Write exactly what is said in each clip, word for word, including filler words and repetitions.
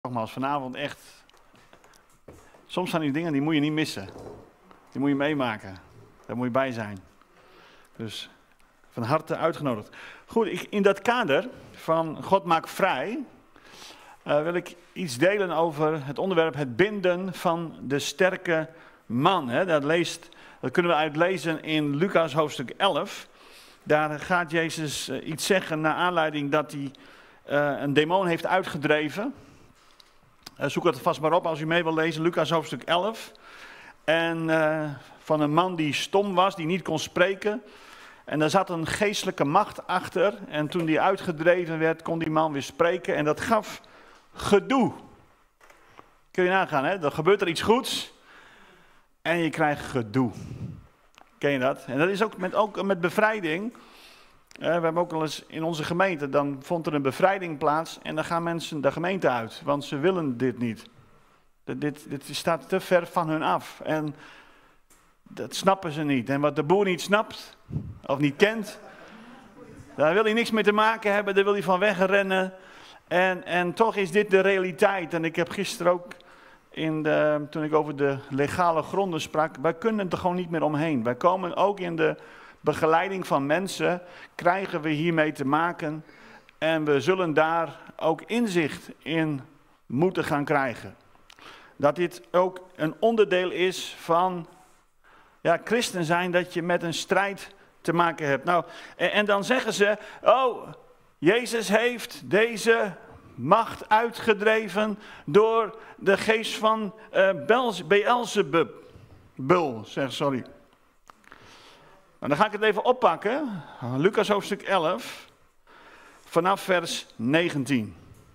Nogmaals, vanavond echt. Soms zijn die dingen die moet je niet missen. Die moet je meemaken. Daar moet je bij zijn. Dus van harte uitgenodigd. Goed, ik, in dat kader van God maakt vrij. Uh, wil ik iets delen over het onderwerp het binden van de sterke man. Hè. Dat, leest, dat kunnen we uitlezen in Lucas hoofdstuk elf. Daar gaat Jezus uh, iets zeggen naar aanleiding dat hij uh, een demon heeft uitgedreven. Uh, zoek het vast maar op als u mee wil lezen, Lucas hoofdstuk elf. En uh, van een man die stom was, die niet kon spreken. En daar zat een geestelijke macht achter. En toen die uitgedreven werd, kon die man weer spreken. En dat gaf gedoe. Kun je nagaan, hè? Dan gebeurt er iets goeds. En je krijgt gedoe. Ken je dat? En dat is ook met, ook met bevrijding. Uh, we hebben ook al eens in onze gemeente, dan vond er een bevrijding plaats. En dan gaan mensen de gemeente uit. Want ze willen dit niet. Dit, dit staat te ver van hun af. En dat snappen ze niet. En wat de boer niet snapt, of niet kent, daar wil hij niks mee te maken hebben. Daar wil hij van wegrennen. En, en toch is dit de realiteit. En ik heb gisteren ook, in de, toen ik over de legale gronden sprak, wij kunnen er gewoon niet meer omheen. Wij komen ook in de begeleiding van mensen, krijgen we hiermee te maken. En we zullen daar ook inzicht in moeten gaan krijgen. Dat dit ook een onderdeel is van ja, christen zijn, dat je met een strijd te maken hebt. Nou, en, en dan zeggen ze, oh, Jezus heeft deze macht uitgedreven door de geest van uh, Beelzebub. Bul, zeg sorry. Nou, dan ga ik het even oppakken. Lucas hoofdstuk elf, vanaf vers negentien.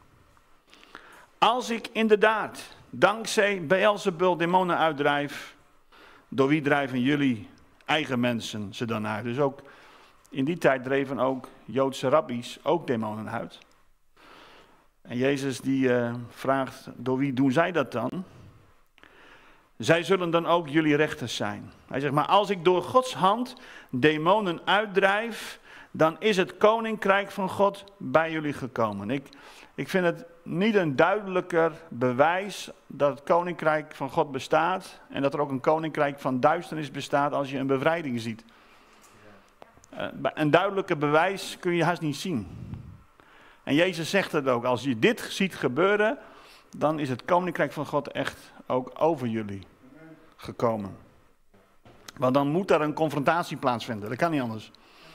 Als ik inderdaad dankzij Beelzebul demonen uitdrijf, door wie drijven jullie eigen mensen ze dan uit? Dus ook in die tijd dreven ook Joodse rabbies ook demonen uit. En Jezus die uh, vraagt, door wie doen zij dat dan? Zij zullen dan ook jullie rechters zijn. Hij zegt, maar als ik door Gods hand demonen uitdrijf, dan is het koninkrijk van God bij jullie gekomen. Ik, ik vind het niet een duidelijker bewijs dat het koninkrijk van God bestaat en dat er ook een koninkrijk van duisternis bestaat als je een bevrijding ziet. Uh, een duidelijker bewijs kun je haast niet zien. En Jezus zegt het ook, als je dit ziet gebeuren, dan is het koninkrijk van God echt ook over jullie gekomen. Want dan moet er een confrontatie plaatsvinden, dat kan niet anders.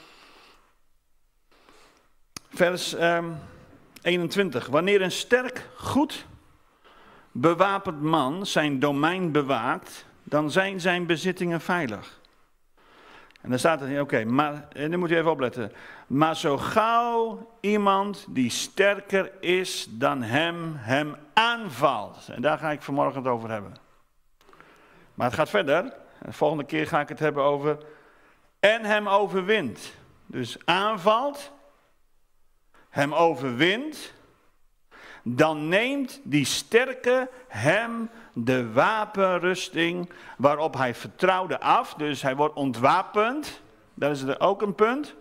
Vers um, eenentwintig. Wanneer een sterk, goed bewapend man zijn domein bewaakt, dan zijn zijn bezittingen veilig. En dan staat er, oké, okay, maar, en dan moet je even opletten. Maar zo gauw iemand die sterker is dan hem, hem aanvalt. En daar ga ik vanmorgen het over hebben. Maar het gaat verder. De volgende keer ga ik het hebben over en hem overwint. Dus aanvalt, hem overwint, dan neemt die sterke hem de wapenrusting waarop hij vertrouwde af. Dus hij wordt ontwapend. Dat is er ook een punt.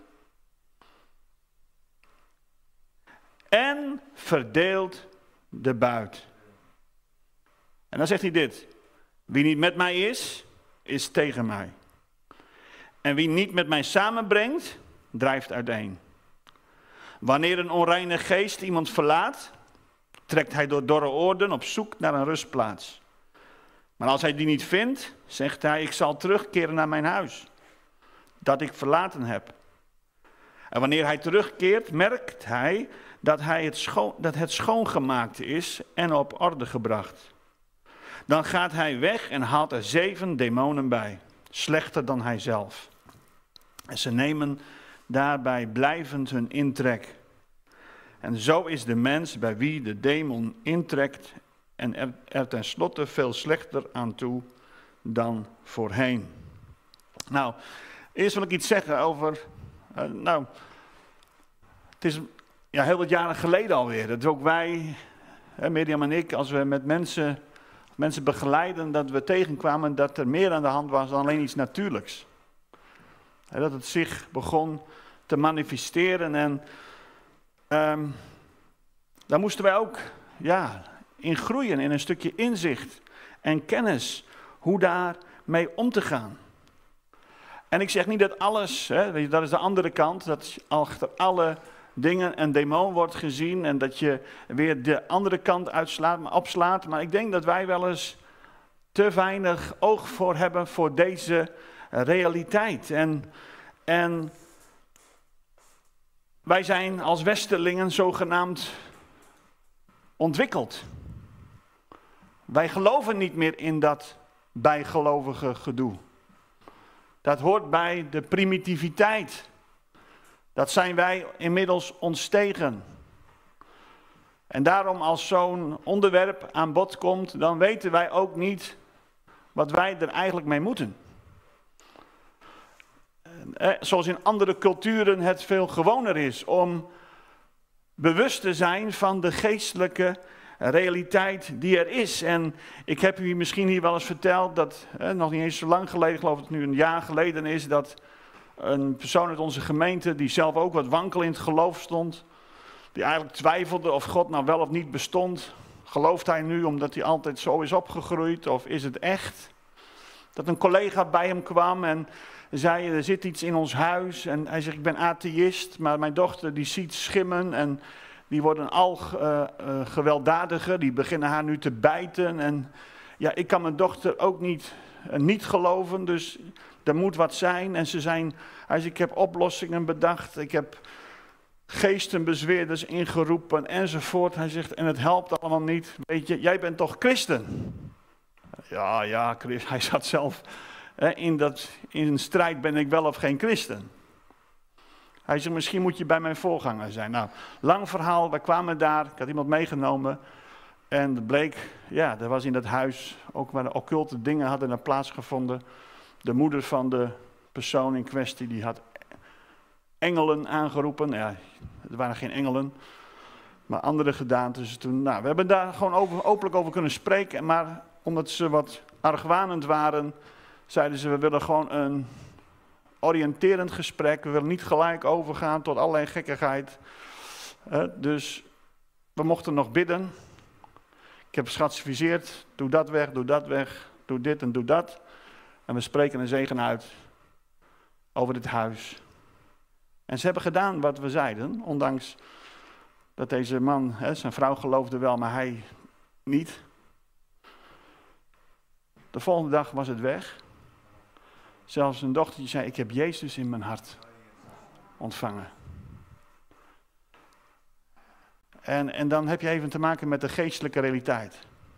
En verdeelt de buit. En dan zegt hij dit. Wie niet met mij is, is tegen mij. En wie niet met mij samenbrengt, drijft uiteen. Wanneer een onreine geest iemand verlaat, trekt hij door dorre oorden op zoek naar een rustplaats. Maar als hij die niet vindt, zegt hij, ik zal terugkeren naar mijn huis, dat ik verlaten heb. En wanneer hij terugkeert, merkt hij dat, hij het, schoon, dat het schoongemaakt is en op orde gebracht. Dan gaat hij weg en haalt er zeven demonen bij, slechter dan hij zelf. En ze nemen daarbij blijvend hun intrek. En zo is de mens bij wie de demon intrekt en er, er tenslotte veel slechter aan toe dan voorheen. Nou, eerst wil ik iets zeggen over, uh, nou, het is ja, heel wat jaren geleden alweer. Dat ook wij, hè, Mirjam en ik, als we met mensen, mensen begeleiden, dat we tegenkwamen dat er meer aan de hand was dan alleen iets natuurlijks. Hè, dat het zich begon te manifesteren en um, daar moesten wij ook ja, in groeien, in een stukje inzicht en kennis, hoe daarmee om te gaan. En ik zeg niet dat alles, hè, dat is de andere kant, dat achter alle dingen een demon wordt gezien en dat je weer de andere kant uitslaat, maar opslaat. Maar ik denk dat wij wel eens te weinig oog voor hebben voor deze realiteit. En, en wij zijn als Westerlingen zogenaamd ontwikkeld. Wij geloven niet meer in dat bijgelovige gedoe. Dat hoort bij de primitiviteit. Dat zijn wij inmiddels ontstegen. En daarom als zo'n onderwerp aan bod komt, dan weten wij ook niet wat wij er eigenlijk mee moeten. Eh, zoals in andere culturen het veel gewoner is om bewust te zijn van de geestelijke realiteit die er is. En ik heb u misschien hier wel eens verteld dat, eh, nog niet eens zo lang geleden, ik geloof dat het nu een jaar geleden is, dat een persoon uit onze gemeente, die zelf ook wat wankel in het geloof stond, die eigenlijk twijfelde of God nou wel of niet bestond. Gelooft hij nu omdat hij altijd zo is opgegroeid of is het echt? Dat een collega bij hem kwam en zei, er zit iets in ons huis. En hij zegt, ik ben atheïst, maar mijn dochter die ziet schimmen en die worden al uh, uh, gewelddadiger. Die beginnen haar nu te bijten. En ja, ik kan mijn dochter ook niet, uh, niet geloven, dus er moet wat zijn. En ze zijn, hij zegt, ik heb oplossingen bedacht, ik heb geestenbezweerders ingeroepen enzovoort. Hij zegt, en het helpt allemaal niet. Weet je, jij bent toch christen? Ja, ja, hij zat zelf hè, in, dat, in een strijd, ben ik wel of geen christen? Hij zegt, misschien moet je bij mijn voorganger zijn. Nou, lang verhaal, wij kwamen daar, ik had iemand meegenomen. En het bleek, ja, er was in dat huis, ook waar de occulte dingen hadden er plaatsgevonden. De moeder van de persoon in kwestie, die had engelen aangeroepen. Ja, er waren geen engelen, maar andere gedaanten. Dus toen, nou, we hebben daar gewoon over, openlijk over kunnen spreken. Maar omdat ze wat argwanend waren, zeiden ze, we willen gewoon een oriënterend gesprek. We willen niet gelijk overgaan tot allerlei gekkigheid. Uh, dus we mochten nog bidden. Ik heb geadviseerd, doe dat weg, doe dat weg, doe dit en doe dat. En we spreken een zegen uit over dit huis. En ze hebben gedaan wat we zeiden, ondanks dat deze man, hè, zijn vrouw geloofde wel, maar hij niet. De volgende dag was het weg. Zelfs zijn dochtertje zei, ik heb Jezus in mijn hart ontvangen. En, en dan heb je even te maken met de geestelijke realiteit.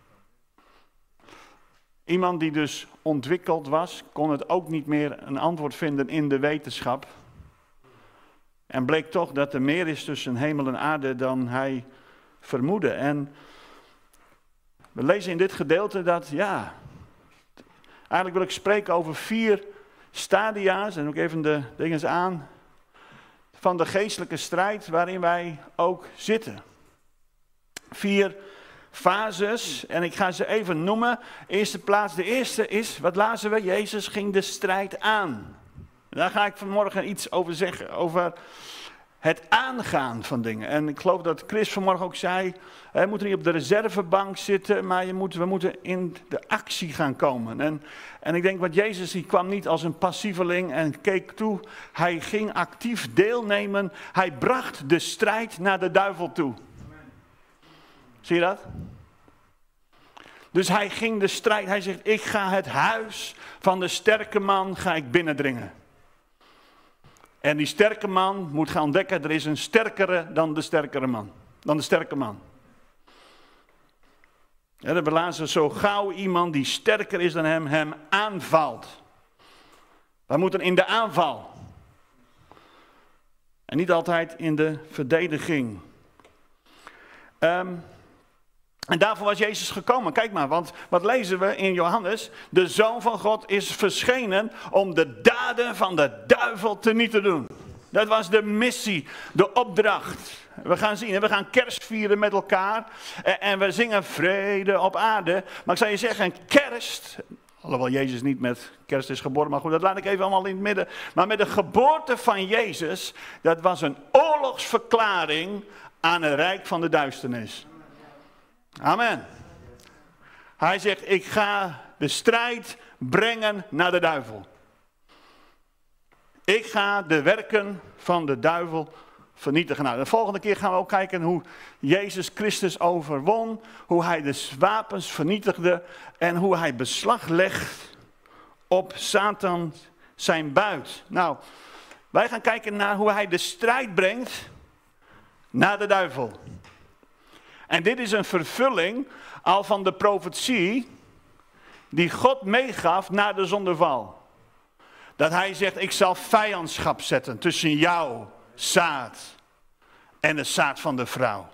Iemand die dus ontwikkeld was, kon het ook niet meer een antwoord vinden in de wetenschap. En bleek toch dat er meer is tussen hemel en aarde dan hij vermoedde. En we lezen in dit gedeelte dat, ja, eigenlijk wil ik spreken over vier stadia's, en ook even de dingen aan, van de geestelijke strijd waarin wij ook zitten. Vier fases, en ik ga ze even noemen. Eerste plaats, de eerste is, wat lazen we? Jezus ging de strijd aan. Daar ga ik vanmorgen iets over zeggen, over het aangaan van dingen. En ik geloof dat Chris vanmorgen ook zei, we moeten niet op de reservebank zitten, maar je moet, we moeten in de actie gaan komen. En, en ik denk, wat Jezus, die kwam niet als een passieveling en keek toe. Hij ging actief deelnemen. Hij bracht de strijd naar de duivel toe. Zie je dat? Dus hij ging de strijd, hij zegt, ik ga het huis van de sterke man ga ik binnendringen. En die sterke man moet gaan ontdekken, er is een sterkere dan de sterkere man. Dan de sterke man. Ja, we lazen zo gauw iemand die sterker is dan hem, hem aanvalt. We moeten in de aanval. En niet altijd in de verdediging. Um, en daarvoor was Jezus gekomen. Kijk maar, want wat lezen we in Johannes? De Zoon van God is verschenen om de daden van de duivel teniet te doen. Dat was de missie, de opdracht. We gaan zien, we gaan kerst vieren met elkaar. En we zingen vrede op aarde. Maar ik zou je zeggen, kerst, alhoewel Jezus niet met kerst is geboren, maar goed, dat laat ik even allemaal in het midden. Maar met de geboorte van Jezus, dat was een oorlogsverklaring aan het rijk van de duisternis. Amen. Hij zegt, ik ga de strijd brengen naar de duivel. Ik ga de werken van de duivel vernietigen. Nou, de volgende keer gaan we ook kijken hoe Jezus Christus overwon. Hoe hij de wapens vernietigde. En hoe hij beslag legt op Satan zijn buit. Nou, wij gaan kijken naar hoe hij de strijd brengt naar de duivel. En dit is een vervulling al van de profetie die God meegaf na de zondeval. Dat hij zegt, ik zal vijandschap zetten tussen jouw zaad en de zaad van de vrouw.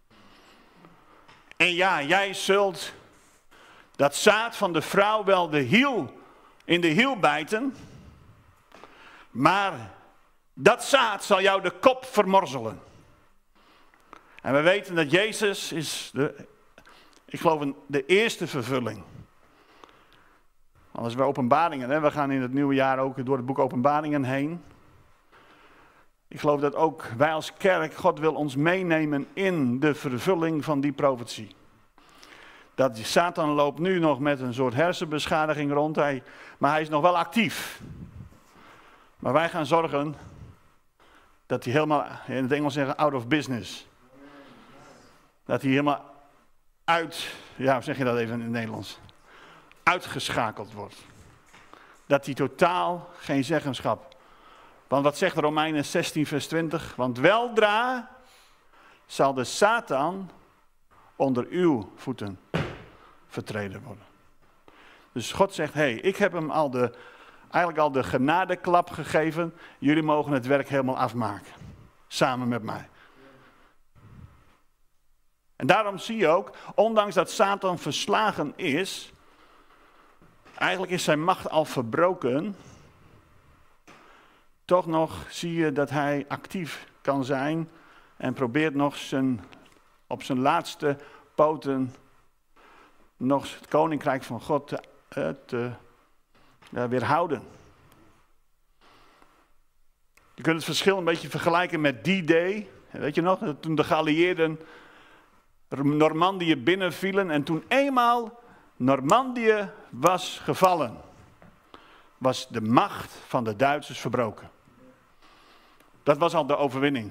En ja, jij zult dat zaad van de vrouw wel de hiel in de hiel bijten, maar dat zaad zal jou de kop vermorzelen. En we weten dat Jezus is, de, ik geloof, de eerste vervulling. Als we openbaringen, hè, we gaan in het nieuwe jaar ook door het boek Openbaringen heen. Ik geloof dat ook wij als kerk, God wil ons meenemen in de vervulling van die profetie. Dat die Satan loopt nu nog met een soort hersenbeschadiging rond, hij, maar hij is nog wel actief. Maar wij gaan zorgen dat hij helemaal, in het Engels zeggen, out of business. Dat hij helemaal uit, ja, hoe zeg je dat even in het Nederlands? Uitgeschakeld wordt. Dat hij totaal geen zeggenschap. Want wat zegt Romeinen zestien vers twintig? Want weldra zal de Satan onder uw voeten vertreden worden. Dus God zegt, hé, hey, ik heb hem al de, eigenlijk al de genadeklap gegeven. Jullie mogen het werk helemaal afmaken. Samen met mij. En daarom zie je ook, ondanks dat Satan verslagen is, eigenlijk is zijn macht al verbroken, toch nog zie je dat hij actief kan zijn en probeert nog zijn, op zijn laatste poten nog het koninkrijk van God te, uh, te uh, weerhouden. Je kunt het verschil een beetje vergelijken met D-Day. Weet je nog, toen de geallieerden Normandië binnenvielen en toen eenmaal Normandië was gevallen, was de macht van de Duitsers verbroken. Dat was al de overwinning.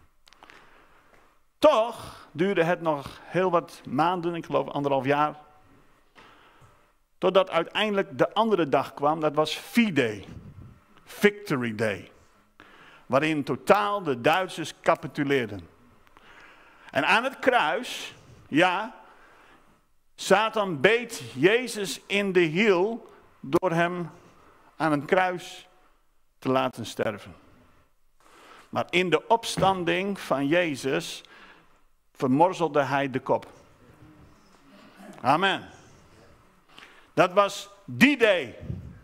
Toch duurde het nog heel wat maanden, ik geloof anderhalf jaar, totdat uiteindelijk de andere dag kwam, dat was V-Day, Victory Day, waarin totaal de Duitsers capituleerden. En aan het kruis, ja, Satan beet Jezus in de hiel door hem aan een kruis te laten sterven. Maar in de opstanding van Jezus vermorzelde hij de kop. Amen. Dat was die day.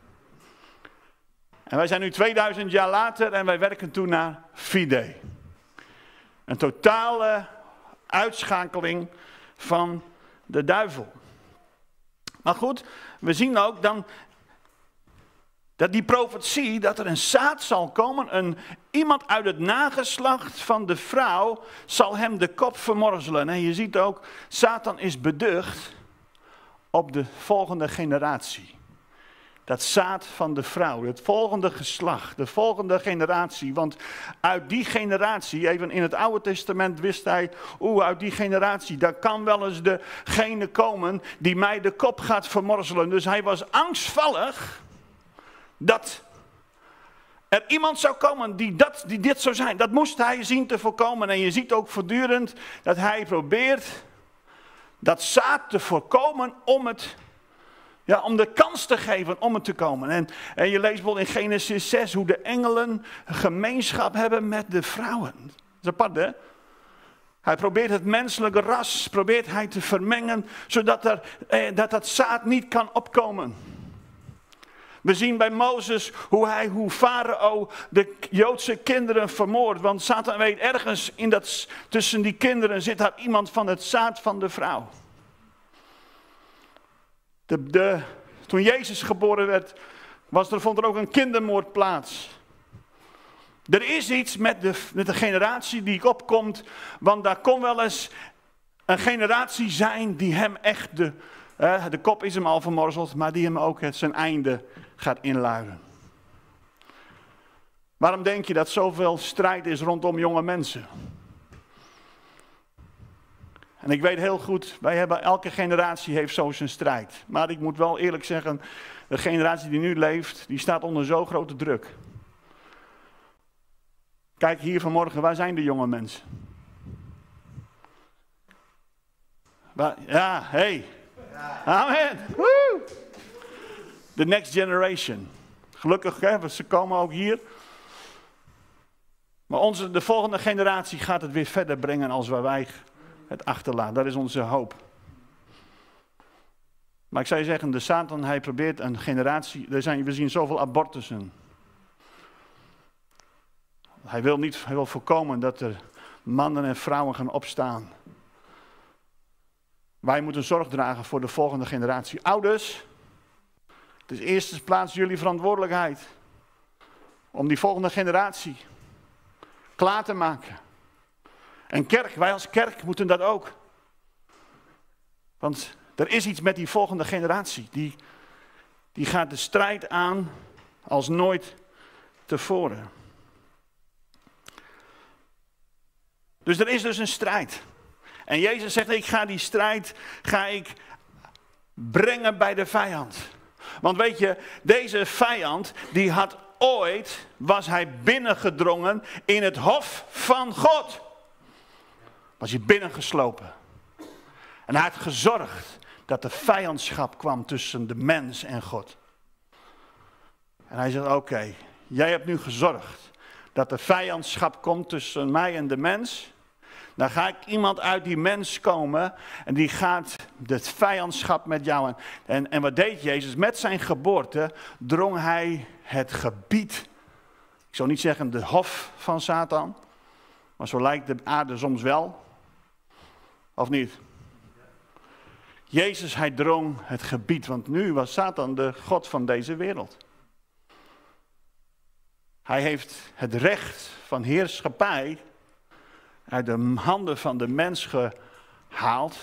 En wij zijn nu tweeduizend jaar later en wij werken toen naar V-Day. Een totale uitschakeling van de duivel. Maar goed, we zien ook dan dat die profetie, dat er een zaad zal komen, een, iemand uit het nageslacht van de vrouw zal hem de kop vermorzelen. En je ziet ook, Satan is beducht op de volgende generatie. Dat zaad van de vrouw, het volgende geslacht, de volgende generatie. Want uit die generatie, even in het Oude Testament wist hij, oeh, uit die generatie, daar kan wel eens degene komen die mij de kop gaat vermorzelen. Dus hij was angstvallig dat er iemand zou komen die, dat, die dit zou zijn. Dat moest hij zien te voorkomen. En je ziet ook voortdurend dat hij probeert dat zaad te voorkomen om het... Ja, om de kans te geven om het te komen. En, en je leest bijvoorbeeld in Genesis zes hoe de engelen gemeenschap hebben met de vrouwen. Dat is apart, hè? Hij probeert het menselijke ras, probeert hij te vermengen, zodat er, eh, dat, dat zaad niet kan opkomen. We zien bij Mozes hoe hij, hoe Farao de Joodse kinderen vermoordt. Want Satan weet, ergens in dat, tussen die kinderen zit daar iemand van het zaad van de vrouw. De, de, toen Jezus geboren werd, was er, vond er ook een kindermoord plaats. Er is iets met de, met de generatie die opkomt, want daar kon wel eens een generatie zijn die hem echt, de, uh, de kop is hem al vermorzeld, maar die hem ook het zijn einde gaat inluiden. Waarom denk je dat zoveel strijd is rondom jonge mensen? En ik weet heel goed, wij hebben, elke generatie heeft zo zijn strijd. Maar ik moet wel eerlijk zeggen, de generatie die nu leeft, die staat onder zo grote druk. Kijk hier vanmorgen, waar zijn de jonge mensen? Waar, ja, hey. Ja. Amen. Woo. The next generation. Gelukkig, hè, ze komen ook hier. Maar onze, de volgende generatie gaat het weer verder brengen als waar wij het achterlaten. Dat is onze hoop. Maar ik zou je zeggen, de Satan, hij probeert een generatie, er zijn, we zien zoveel abortussen. Hij wil niet, hij wil voorkomen dat er mannen en vrouwen gaan opstaan. Wij moeten zorg dragen voor de volgende generatie. Ouders, het is eerste plaats jullie verantwoordelijkheid. Om die volgende generatie klaar te maken. En kerk, wij als kerk moeten dat ook. Want er is iets met die volgende generatie. Die, die gaat de strijd aan als nooit tevoren. Dus er is dus een strijd. En Jezus zegt, ik ga die strijd ga ik brengen bij de vijand. Want weet je, deze vijand, die had ooit, was hij binnengedrongen in het hof van God. Was hij binnengeslopen. En hij had gezorgd dat er vijandschap kwam tussen de mens en God. En hij zegt, oké, okay, jij hebt nu gezorgd dat er vijandschap komt tussen mij en de mens. Dan ga ik iemand uit die mens komen en die gaat het vijandschap met jou. En, en wat deed Jezus? Met zijn geboorte drong hij het gebied, ik zou niet zeggen de hof van Satan, maar zo lijkt de aarde soms wel. Of niet? Jezus, hij drong het gebied, want nu was Satan de god van deze wereld. Hij heeft het recht van heerschappij uit de handen van de mens gehaald.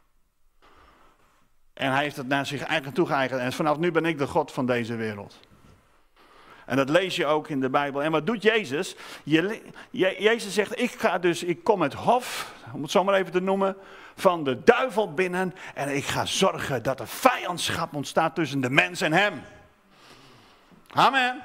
En hij heeft het naar zich eigen toegeëigend. En vanaf nu ben ik de god van deze wereld. En dat lees je ook in de Bijbel. En wat doet Jezus? Je, je, Jezus zegt, ik ga dus, ik kom het hof, om het zo maar even te noemen, van de duivel binnen. En ik ga zorgen dat er vijandschap ontstaat tussen de mens en hem. Amen.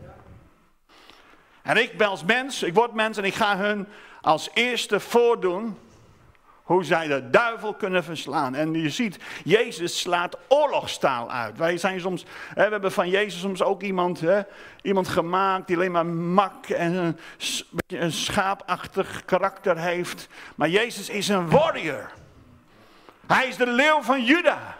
En ik ben als mens, ik word mens en ik ga hun als eerste voordoen hoe zij de duivel kunnen verslaan. En je ziet, Jezus slaat oorlogstaal uit. Wij zijn soms, hè, we hebben van Jezus soms ook iemand, hè, iemand gemaakt die alleen maar mak en een, een schaapachtig karakter heeft. Maar Jezus is een warrior. Hij is de leeuw van Juda.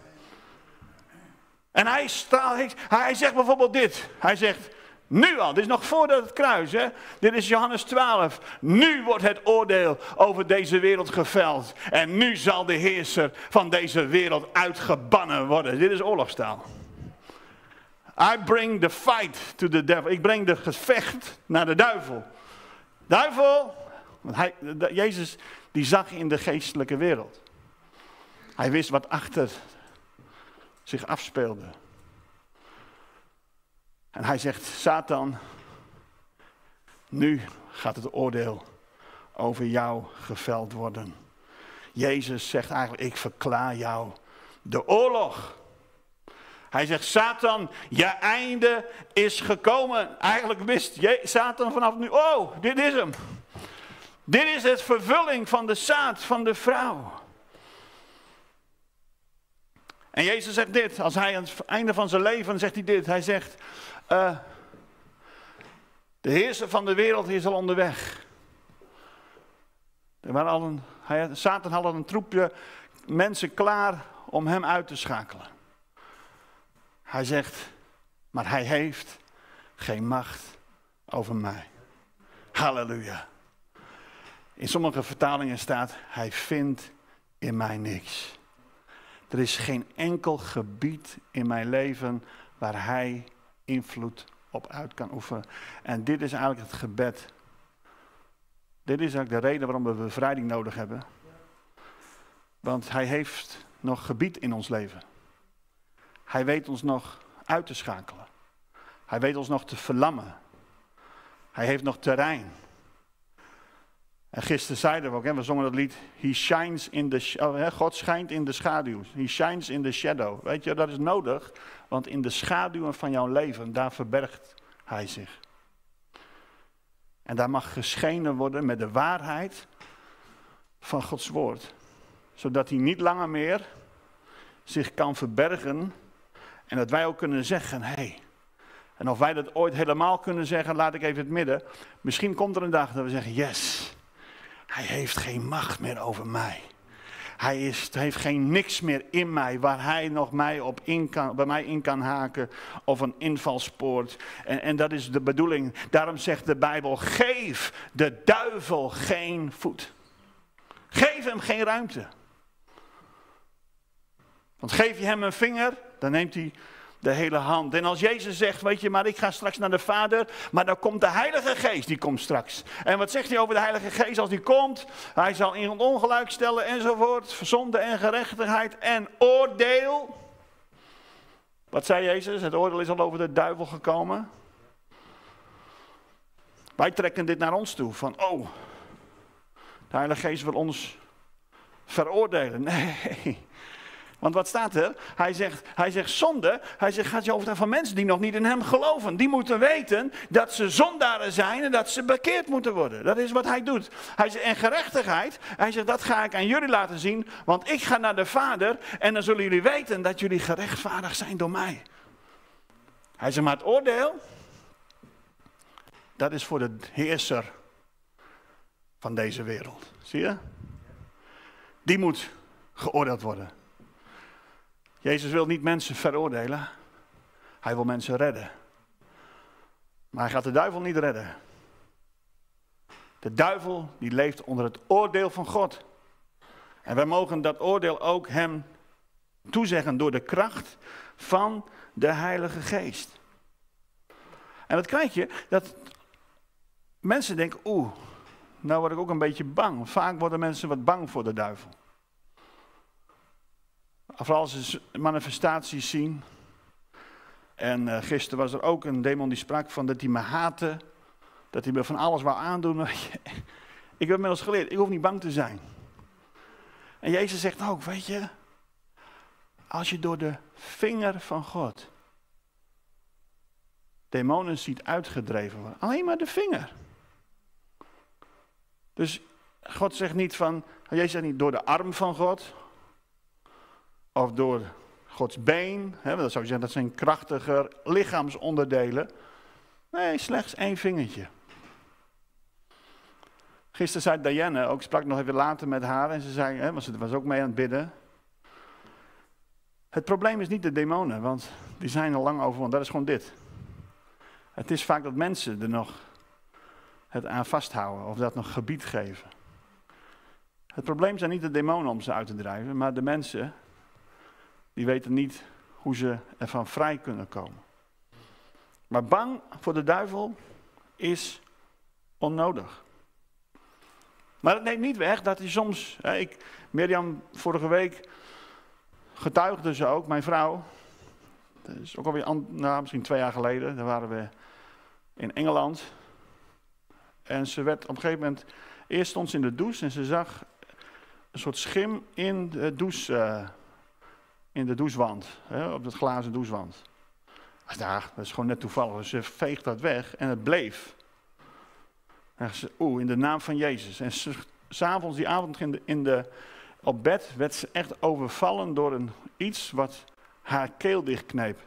En hij, staat, hij zegt bijvoorbeeld dit. Hij zegt, nu al, dit is nog voordat het kruis, hè? Dit is Johannes twaalf. Nu wordt het oordeel over deze wereld geveld. En nu zal de heerser van deze wereld uitgebannen worden. Dit is oorlogstaal. I bring the fight to the devil. Ik breng de gevecht naar de duivel. Duivel, want hij, de, Jezus die zag in de geestelijke wereld. Hij wist wat achter zich afspeelde. En hij zegt, Satan, nu gaat het oordeel over jou geveld worden. Jezus zegt eigenlijk, ik verklaar jou de oorlog. Hij zegt, Satan, je einde is gekomen. Eigenlijk wist Satan vanaf nu, oh, dit is hem. Dit is het vervulling van de zaad van de vrouw. En Jezus zegt dit, als hij aan het einde van zijn leven zegt hij dit. Hij zegt, uh, de heerser van de wereld is al onderweg. Er waren al een, hij, Satan had al een troepje mensen klaar om hem uit te schakelen. Hij zegt, maar hij heeft geen macht over mij. Halleluja. In sommige vertalingen staat, hij vindt in mij niks. Er is geen enkel gebied in mijn leven waar hij invloed op uit kan oefenen. En dit is eigenlijk het gebed. Dit is eigenlijk de reden waarom we bevrijding nodig hebben. Want hij heeft nog gebied in ons leven. Hij weet ons nog uit te schakelen. Hij weet ons nog te verlammen. Hij heeft nog terrein. En gisteren zeiden we ook, hè, we zongen dat lied, He shines in the, oh, hè, God schijnt in de schaduw. He shines in the shadow. Weet je, dat is nodig, want in de schaduwen van jouw leven, daar verbergt hij zich. En daar mag geschenen worden met de waarheid van Gods woord. Zodat hij niet langer meer zich kan verbergen. En dat wij ook kunnen zeggen, hé. Hey, en of wij dat ooit helemaal kunnen zeggen, laat ik even het midden. Misschien komt er een dag dat we zeggen, yes. Hij heeft geen macht meer over mij. Hij is, heeft geen niks meer in mij waar hij nog mij op in kan, bij mij in kan haken of een invalspoort. En, en dat is de bedoeling. Daarom zegt de Bijbel, geef de duivel geen voet. Geef hem geen ruimte. Want geef je hem een vinger, dan neemt hij de hele hand. En als Jezus zegt, weet je, maar ik ga straks naar de Vader, maar dan komt de Heilige Geest, die komt straks. En wat zegt hij over de Heilige Geest als die komt? Hij zal in ongelijk stellen enzovoort, zonde en gerechtigheid en oordeel. Wat zei Jezus? Het oordeel is al over de duivel gekomen. Wij trekken dit naar ons toe, van oh, de Heilige Geest wil ons veroordelen. Nee. Want wat staat er? Hij zegt, hij zegt zonde, hij zegt, gaat je over van mensen die nog niet in hem geloven. Die moeten weten dat ze zondaren zijn en dat ze bekeerd moeten worden. Dat is wat hij doet. Hij zegt, en gerechtigheid, hij zegt, dat ga ik aan jullie laten zien. Want ik ga naar de Vader en dan zullen jullie weten dat jullie gerechtvaardigd zijn door mij. Hij zegt, maar het oordeel, dat is voor de heerser van deze wereld. Zie je? Die moet geoordeeld worden. Jezus wil niet mensen veroordelen. Hij wil mensen redden. Maar hij gaat de duivel niet redden. De duivel die leeft onder het oordeel van God. En wij mogen dat oordeel ook hem toezeggen door de kracht van de Heilige Geest. En wat krijg je? Dat mensen denken, oeh, nou word ik ook een beetje bang. Vaak worden mensen wat bang voor de duivel. Vooral als ze manifestaties zien. En uh, gisteren was er ook een demon die sprak van dat hij me haatte. Dat hij me van alles wou aandoen. Ik heb inmiddels geleerd, ik hoef niet bang te zijn. En Jezus zegt ook, weet je. Als je door de vinger van God demonen ziet uitgedreven worden. Alleen maar de vinger. Dus God zegt niet van, Jezus zegt niet door de arm van God. Of door Gods been. Hè, dat zou je zeggen, dat zijn krachtiger lichaamsonderdelen. Nee, slechts één vingertje. Gisteren zei Diane, ook sprak nog even later met haar. En ze zei, hè, want ze was ook mee aan het bidden. Het probleem is niet de demonen, want die zijn er lang over, want dat is gewoon dit. Het is vaak dat mensen er nog het aan vasthouden of dat nog gebied geven. Het probleem zijn niet de demonen om ze uit te drijven, maar de mensen die weten niet hoe ze ervan vrij kunnen komen. Maar bang voor de duivel is onnodig. Maar dat neemt niet weg dat hij soms, hè, ik, Mirjam vorige week getuigde ze ook, mijn vrouw. Dat is ook alweer, nou, misschien twee jaar geleden, daar waren we in Engeland. En ze werd op een gegeven moment, eerst stond ze in de douche en ze zag een soort schim in de douche, uh, in de douchewand, hè, op het glazen douchewand. Ja, dat is gewoon net toevallig, dus ze veegt dat weg en het bleef. En ze, oeh, in de naam van Jezus. En s 'avonds, die avond in de, in de, op bed, werd ze echt overvallen door een, iets wat haar keel dichtkneep.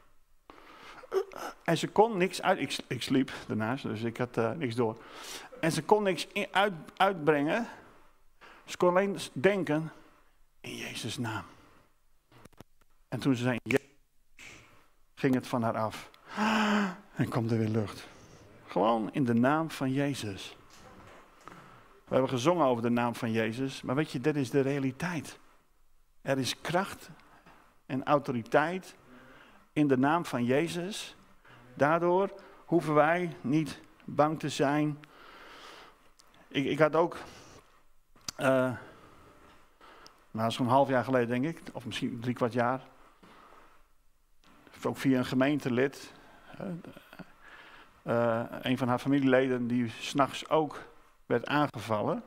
En ze kon niks uit, ik, ik sliep daarnaast, dus ik had uh, niks door. En ze kon niks in, uit, uitbrengen. Ze kon alleen denken, in Jezus' naam. En toen ze zei, Jezus, ging het van haar af. En kwam er weer lucht. Gewoon in de naam van Jezus. We hebben gezongen over de naam van Jezus, maar weet je, dit is de realiteit. Er is kracht en autoriteit in de naam van Jezus. Daardoor hoeven wij niet bang te zijn. Ik, ik had ook uh, Nou, dat is zo'n half jaar geleden, denk ik. Of misschien drie kwart jaar. Ook via een gemeentelid. Uh, een van haar familieleden die 's nachts ook werd aangevallen.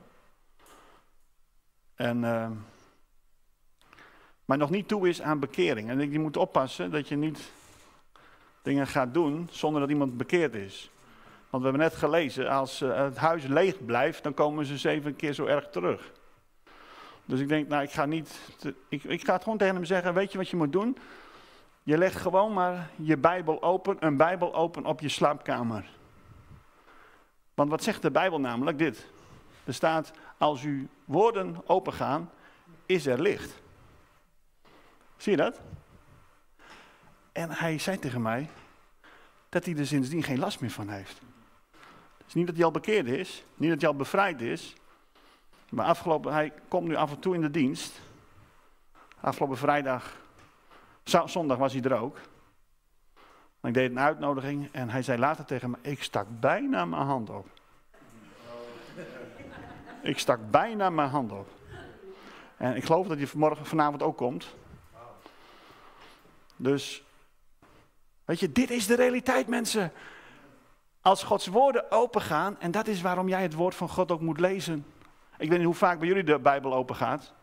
En, uh, maar nog niet toe is aan bekering. En je moet oppassen dat je niet dingen gaat doen zonder dat iemand bekeerd is. Want we hebben net gelezen, als uh, het huis leeg blijft, dan komen ze zeven keer zo erg terug. Dus ik denk, nou ik ga niet, te, ik, ik ga het gewoon tegen hem zeggen, weet je wat je moet doen? Je legt gewoon maar je Bijbel open, een Bijbel open op je slaapkamer. Want wat zegt de Bijbel namelijk? Dit. Er staat, als uw woorden opengaan, is er licht. Zie je dat? En hij zei tegen mij, dat hij er sindsdien geen last meer van heeft. Dus niet dat hij al bekeerd is, niet dat hij al bevrijd is. Maar afgelopen, hij komt nu af en toe in de dienst. Afgelopen vrijdag, zondag was hij er ook. Ik deed een uitnodiging en hij zei later tegen me, ik stak bijna mijn hand op. Ik stak bijna mijn hand op. En ik geloof dat hij vanmorgen, vanavond ook komt. Dus, weet je, dit is de realiteit, mensen. Als Gods woorden opengaan, en dat is waarom jij het woord van God ook moet lezen. Ik weet niet hoe vaak bij jullie de Bijbel open gaat.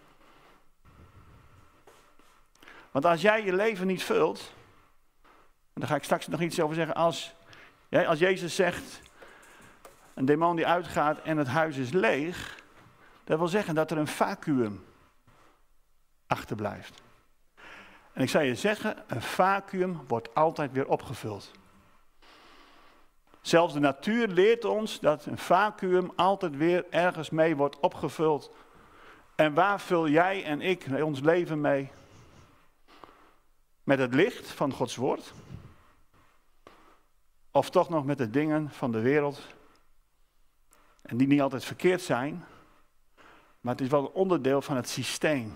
Want als jij je leven niet vult, en daar ga ik straks nog iets over zeggen, als, ja, als Jezus zegt, een demon die uitgaat en het huis is leeg, dat wil zeggen dat er een vacuüm achterblijft. En ik zou je zeggen, een vacuüm wordt altijd weer opgevuld. Zelfs de natuur leert ons dat een vacuüm altijd weer ergens mee wordt opgevuld. En waar vul jij en ik ons leven mee? Met het licht van Gods woord? Of toch nog met de dingen van de wereld? En die niet altijd verkeerd zijn, maar het is wel een onderdeel van het systeem.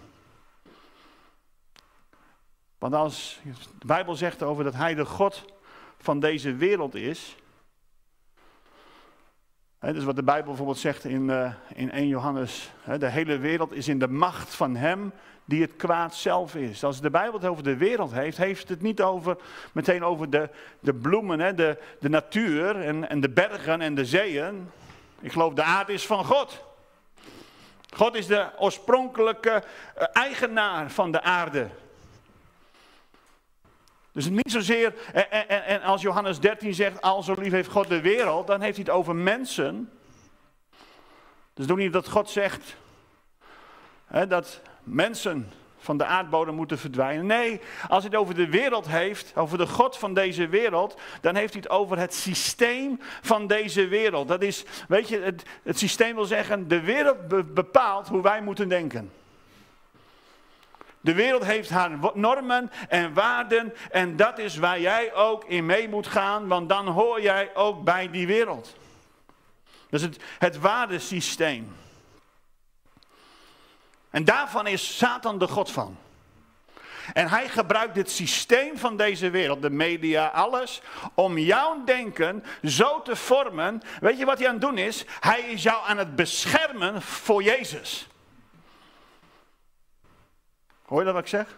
Want als de Bijbel zegt over dat hij de God van deze wereld is. Hè, dus wat de Bijbel bijvoorbeeld zegt in, uh, in eerste Johannes. Hè, de hele wereld is in de macht van hem die het kwaad zelf is. Als de Bijbel het over de wereld heeft, heeft het niet over, meteen over de, de bloemen, hè, de, de natuur en, en de bergen en de zeeën. Ik geloof de aarde is van God. God is de oorspronkelijke uh, eigenaar van de aarde. Dus niet zozeer, en, en, en als Johannes dertien zegt, al zo lief heeft God de wereld, dan heeft hij het over mensen. Dus doe niet dat God zegt, hè, dat mensen van de aardbodem moeten verdwijnen. Nee, als hij het over de wereld heeft, over de God van deze wereld, dan heeft hij het over het systeem van deze wereld. Dat is, weet je, het, het systeem wil zeggen, de wereld be- bepaalt hoe wij moeten denken. De wereld heeft haar normen en waarden en dat is waar jij ook in mee moet gaan, want dan hoor jij ook bij die wereld. Dat is het, het waardesysteem. En daarvan is Satan de god van. En hij gebruikt dit systeem van deze wereld, de media, alles, om jouw denken zo te vormen. Weet je wat hij aan het doen is? Hij is jou aan het beschermen voor Jezus. Hoor je dat wat ik zeg?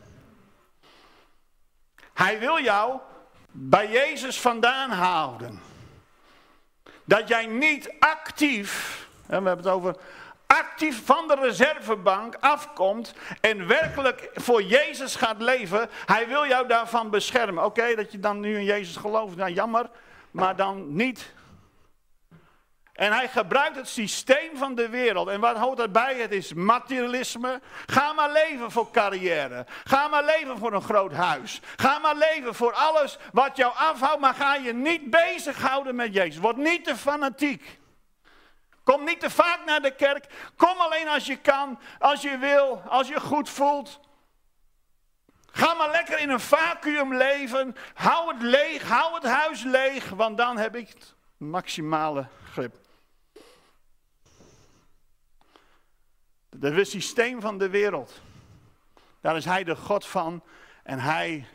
Hij wil jou bij Jezus vandaan houden. Dat jij niet actief, we hebben het over, actief van de reservebank afkomt en werkelijk voor Jezus gaat leven. Hij wil jou daarvan beschermen. Oké, okay, dat je dan nu in Jezus gelooft, nou jammer, maar dan niet. En hij gebruikt het systeem van de wereld. En wat hoort daarbij? Het is materialisme. Ga maar leven voor carrière. Ga maar leven voor een groot huis. Ga maar leven voor alles wat jou afhoudt. Maar ga je niet bezighouden met Jezus. Word niet te fanatiek. Kom niet te vaak naar de kerk. Kom alleen als je kan, als je wil, als je goed voelt. Ga maar lekker in een vacuüm leven. Hou het leeg, hou het huis leeg. Want dan heb ik het maximale grip. Het systeem van de wereld. Daar is hij de God van. En hij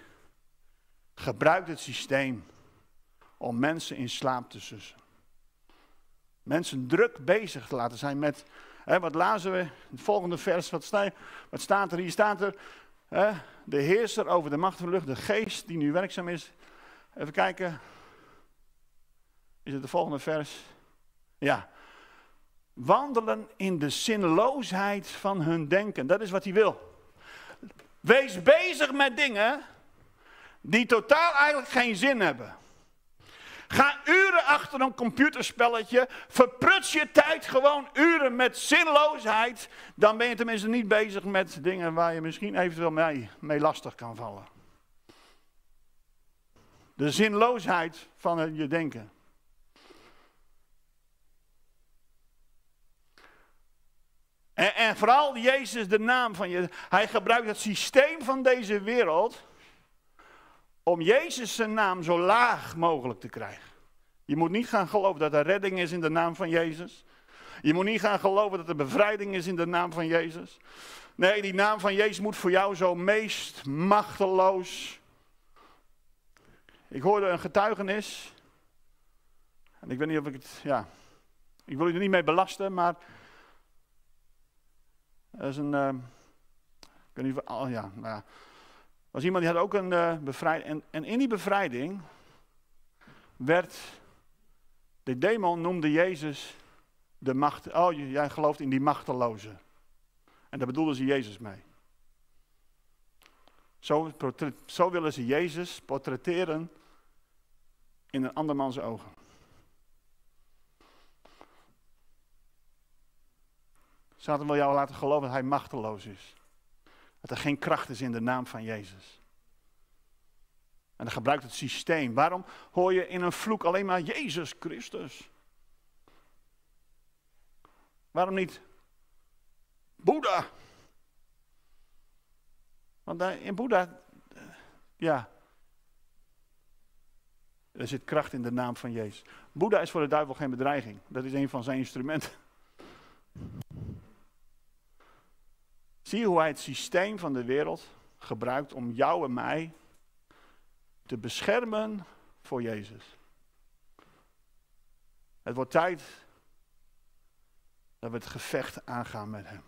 gebruikt het systeem om mensen in slaap te sussen. mensen druk bezig te laten zijn met, hè, wat lazen we in het volgende vers, wat, sta, wat staat er? Hier staat er, hè, de heerser over de macht van de lucht, de geest die nu werkzaam is. Even kijken, is het de volgende vers? Ja. Wandelen in de zinloosheid van hun denken, dat is wat hij wil. Wees bezig met dingen die totaal eigenlijk geen zin hebben. Ga uren achter een computerspelletje, verpruts je tijd gewoon uren met zinloosheid, dan ben je tenminste niet bezig met dingen waar je misschien eventueel mee, mee lastig kan vallen. De zinloosheid van je denken. En, en vooral Jezus, de naam van je, hij gebruikt het systeem van deze wereld om Jezus zijn naam zo laag mogelijk te krijgen. Je moet niet gaan geloven dat er redding is in de naam van Jezus. Je moet niet gaan geloven dat er bevrijding is in de naam van Jezus. Nee, die naam van Jezus moet voor jou zo meest machteloos. Ik hoorde een getuigenis. En ik weet niet of ik het, ja, ik wil u er niet mee belasten, maar er is een, uh, ik weet niet of, oh ja, nou ja. Er was iemand die had ook een uh, bevrijding. En, en in die bevrijding werd, de demon noemde Jezus de macht. Oh, jij gelooft in die machteloze. En daar bedoelden ze Jezus mee. Zo, zo willen ze Jezus portretteren in een andermans ogen. Satan wil jou laten geloven dat hij machteloos is. Dat er geen kracht is in de naam van Jezus. En dan gebruikt het systeem. Waarom hoor je in een vloek alleen maar Jezus Christus? Waarom niet Boeddha? Want in Boeddha, ja, er zit kracht in de naam van Jezus. Boeddha is voor de duivel geen bedreiging. Dat is een van zijn instrumenten. Zie je hoe hij het systeem van de wereld gebruikt om jou en mij te beschermen voor Jezus. Het wordt tijd dat we het gevecht aangaan met hem.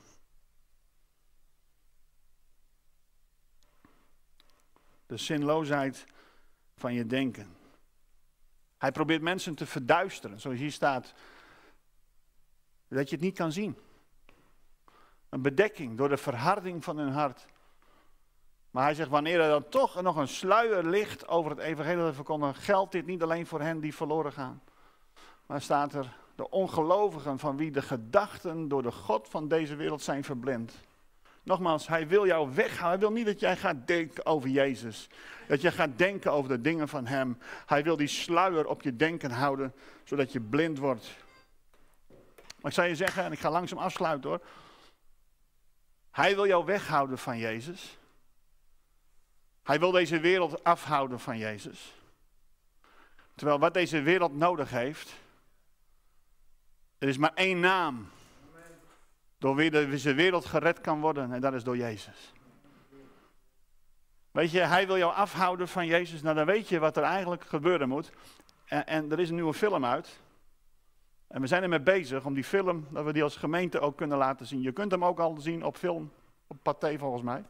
De zinloosheid van je denken. Hij probeert mensen te verduisteren, zoals hier staat, dat je het niet kan zien. Een bedekking door de verharding van hun hart. Maar hij zegt, wanneer er dan toch nog een sluier ligt over het evangelie dat we verkondigen, geldt dit niet alleen voor hen die verloren gaan. Maar staat er, de ongelovigen van wie de gedachten door de God van deze wereld zijn verblind. Nogmaals, hij wil jou weghalen. Hij wil niet dat jij gaat denken over Jezus. Dat je gaat denken over de dingen van hem. Hij wil die sluier op je denken houden, zodat je blind wordt. Maar ik zou je zeggen, en ik ga langzaam afsluiten hoor. Hij wil jou weghouden van Jezus. Hij wil deze wereld afhouden van Jezus. Terwijl wat deze wereld nodig heeft, er is maar één naam. Door wie deze wereld gered kan worden en dat is door Jezus. Weet je, hij wil jou afhouden van Jezus. Nou, dan weet je wat er eigenlijk gebeuren moet. En, en er is een nieuwe film uit. En we zijn ermee bezig om die film, dat we die als gemeente ook kunnen laten zien. Je kunt hem ook al zien op film, op Pathé volgens mij.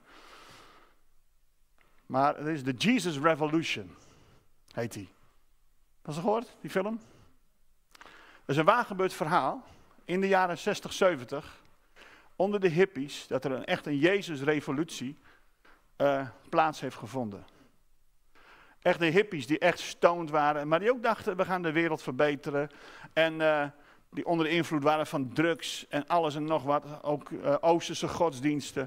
Maar het is de Jesus Revolution, heet die. Heb je gehoord, die film? Dat is een waargebeurd verhaal in de jaren zestig, zeventig. Onder de hippies, dat er een, echt een Jezus-revolutie uh, plaats heeft gevonden. Echt de hippies die echt stoned waren, maar die ook dachten, we gaan de wereld verbeteren. En uh, die onder de invloed waren van drugs en alles en nog wat. Ook uh, Oosterse godsdiensten.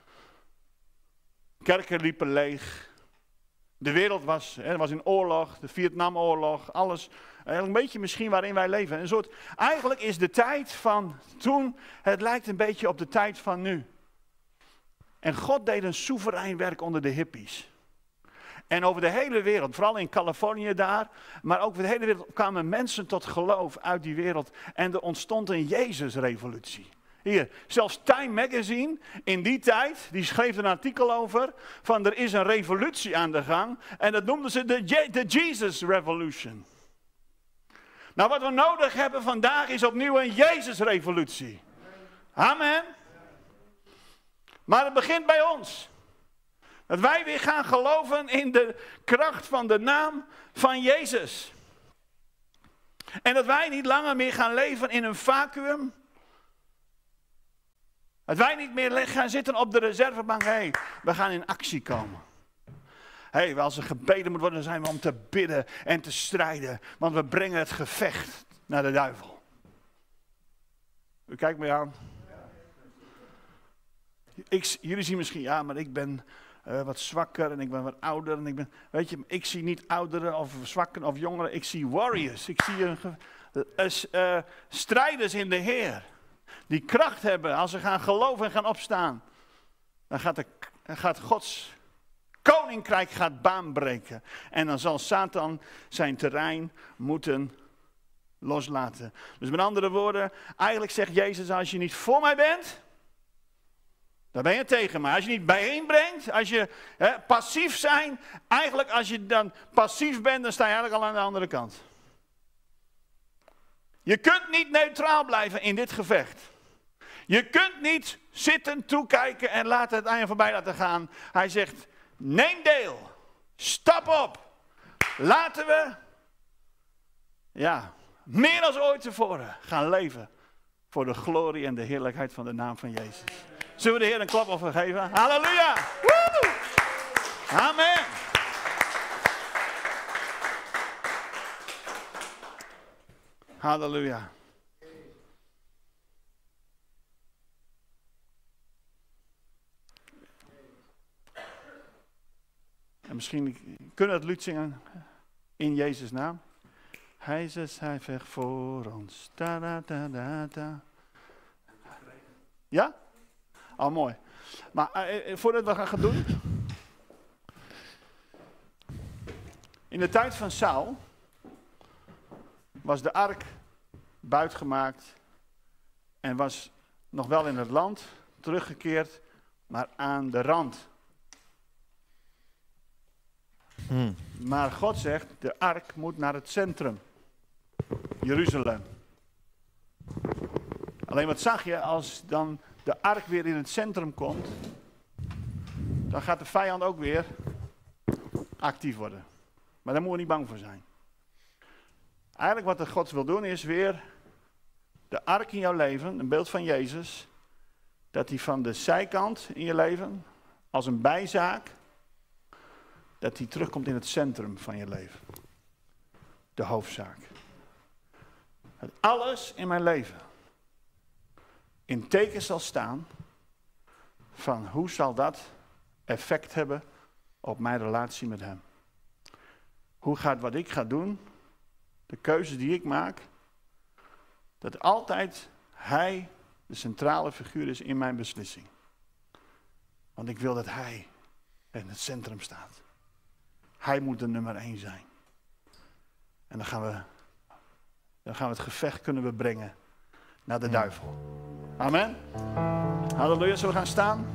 Kerken liepen leeg. De wereld was, hè, was in oorlog, de Vietnamoorlog, alles. Eigenlijk een beetje misschien waarin wij leven. Een soort, eigenlijk is de tijd van toen, het lijkt een beetje op de tijd van nu. En God deed een soeverein werk onder de hippies. En over de hele wereld, vooral in Californië daar, maar ook over de hele wereld kwamen mensen tot geloof uit die wereld. En er ontstond een Jezus-revolutie. Hier, zelfs Time Magazine in die tijd, die schreef een artikel over, van er is een revolutie aan de gang. En dat noemden ze de, Je- de Jesus Revolution. Nou, wat we nodig hebben vandaag is opnieuw een Jezusrevolutie. Amen. Maar het begint bij ons. Dat wij weer gaan geloven in de kracht van de naam van Jezus. En dat wij niet langer meer gaan leven in een vacuüm. Dat wij niet meer gaan zitten op de reservebank. Hé, hey, we gaan in actie komen. Hé, hey, als er gebeden moet worden, dan zijn we om te bidden en te strijden. Want we brengen het gevecht naar de duivel. U kijkt me aan. Ik, jullie zien misschien, ja, maar ik ben uh, wat zwakker en ik ben wat ouder. En ik ben, weet je, ik zie niet ouderen of zwakken of jongeren. Ik zie warriors. Ik zie uh, uh, uh, strijders in de Heer. Die kracht hebben als ze gaan geloven en gaan opstaan. Dan gaat, de, dan gaat Gods koninkrijk gaat baanbreken. En dan zal Satan zijn terrein moeten loslaten. Dus met andere woorden, eigenlijk zegt Jezus, als je niet voor mij bent, dan ben je tegen mij. Als je niet bijeenbrengt, als je hè, passief zijn, eigenlijk als je dan passief bent, dan sta je eigenlijk al aan de andere kant. Je kunt niet neutraal blijven in dit gevecht. Je kunt niet zitten, toekijken en laten het aan je voorbij laten gaan. Hij zegt, neem deel. Stap op. Laten we, ja, meer dan ooit tevoren gaan leven voor de glorie en de heerlijkheid van de naam van Jezus. Zullen we de Heer een klap over geven? Halleluja! Woe! Amen! Halleluja! En misschien kunnen we het lied zingen in Jezus' naam. Hij is hij vecht voor ons. Da, da, da, da, da. Ja? Oh, mooi. Maar uh, voordat we gaan doen. In de tijd van Saul was de ark buitgemaakt en was nog wel in het land teruggekeerd, maar aan de rand. Hmm. Maar God zegt, de ark moet naar het centrum. Jeruzalem. Alleen wat zag je, als dan de ark weer in het centrum komt, dan gaat de vijand ook weer actief worden. Maar daar moeten we niet bang voor zijn. Eigenlijk wat de God wil doen is weer de ark in jouw leven, een beeld van Jezus, dat die van de zijkant in je leven, als een bijzaak, dat die terugkomt in het centrum van je leven. De hoofdzaak. Dat alles in mijn leven in teken zal staan van hoe zal dat effect hebben op mijn relatie met hem. Hoe gaat wat ik ga doen, de keuze die ik maak, dat altijd hij de centrale figuur is in mijn beslissing. Want ik wil dat hij in het centrum staat. Hij moet de nummer één zijn. En dan gaan we, dan gaan we het gevecht kunnen we brengen naar de duivel. Amen. Halleluja, zullen we gaan staan?